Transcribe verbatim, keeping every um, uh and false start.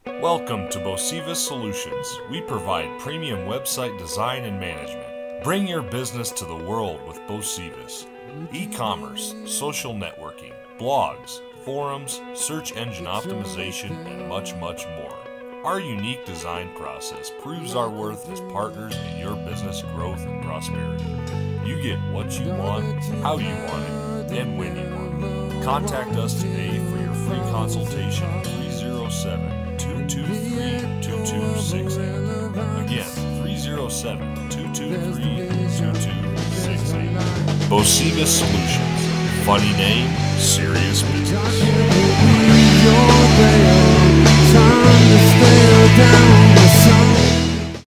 Welcome to Bosivas Solutions. We provide premium website design and management. Bring your business to the world with Bosivas. E-commerce, social networking, blogs, forums, search engine optimization, and much, much more. Our unique design process proves our worth as partners in your business growth and prosperity. You get what you want, how you want it, and when you want it. Contact us today for your free consultation at three oh seven, two two three, two two six eight. Again, three oh seven, two two three, two two six eight. Bosivas Solutions. Funny name, serious business. Time to stare down the sun.